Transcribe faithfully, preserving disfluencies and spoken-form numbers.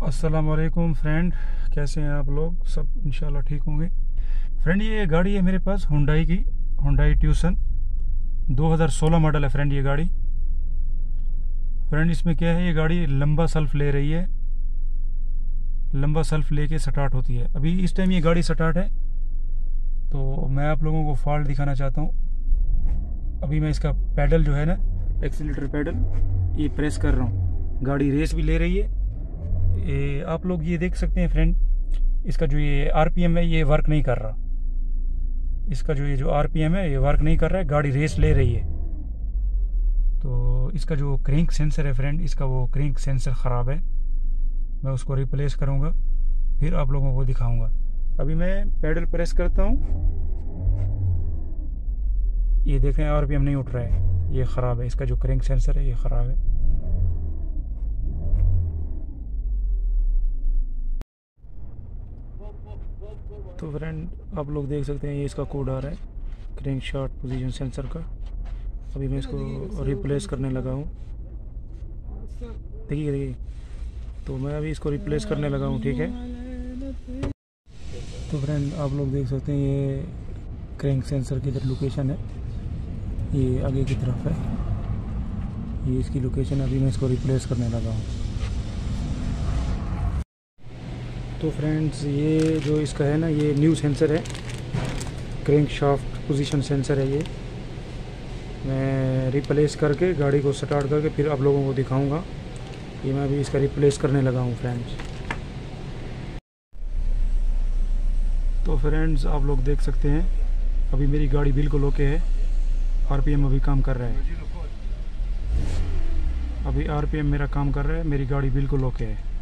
अस्सलाम वालेकुम फ्रेंड, कैसे हैं आप लोग? सब इंशाल्लाह ठीक होंगे। फ्रेंड, ये गाड़ी है मेरे पास हुंडई की, हुंडई ट्यूसन दो हज़ार सोलह मॉडल है फ्रेंड। ये गाड़ी फ्रेंड इसमें क्या है, ये गाड़ी लंबा सेल्फ ले रही है, लंबा सेल्फ लेके स्टार्ट होती है। अभी इस टाइम ये गाड़ी स्टार्ट है, तो मैं आप लोगों को फॉल्ट दिखाना चाहता हूँ। अभी मैं इसका पैडल जो है ना, एक्सीलेटर पैडल, ये प्रेस कर रहा हूँ। गाड़ी रेस भी ले रही है। ये आप लोग ये देख सकते हैं फ्रेंड, इसका जो ये आरपीएम है ये वर्क नहीं कर रहा। इसका जो ये जो आरपीएम है ये वर्क नहीं कर रहा है, गाड़ी रेस ले रही है। तो इसका जो क्रैंक सेंसर है फ्रेंड, इसका वो क्रैंक सेंसर ख़राब है। मैं उसको रिप्लेस करूँगा, फिर आप लोगों को दिखाऊँगा। अभी मैं पैडल प्रेस करता हूँ, ये देखें आरपीएम नहीं उठ रहा है, ये ख़राब है। इसका जो क्रैंक सेंसर है ये ख़राब है। तो फ्रेंड आप लोग देख सकते हैं, ये इसका कोड आ रहा है क्रैंक शॉट पोजीशन सेंसर का। अभी मैं इसको रिप्लेस करने लगा हूँ, देखिए देखिए। तो मैं अभी इसको रिप्लेस करने लगा हूँ, ठीक है। तो फ्रेंड आप लोग देख सकते हैं, ये क्रैंक सेंसर की इधर लोकेशन है, ये आगे की तरफ है, ये इसकी लोकेशन। अभी मैं इसको रिप्लेस करने लगा हूँ। तो फ्रेंड्स ये जो इसका है ना, ये न्यू सेंसर है, क्रैंक शाफ्ट पोजीशन सेंसर है। ये मैं रिप्लेस करके गाड़ी को स्टार्ट करके फिर आप लोगों को दिखाऊंगा। ये मैं अभी इसका रिप्लेस करने लगा हूँ फ्रेंड्स। तो फ्रेंड्स आप लोग देख सकते हैं, अभी मेरी गाड़ी बिल्कुल ओके है। आरपीएम अभी काम कर रहा है, अभी आरपीएम मेरा काम कर रहा है, मेरी गाड़ी बिल्कुल ओके है।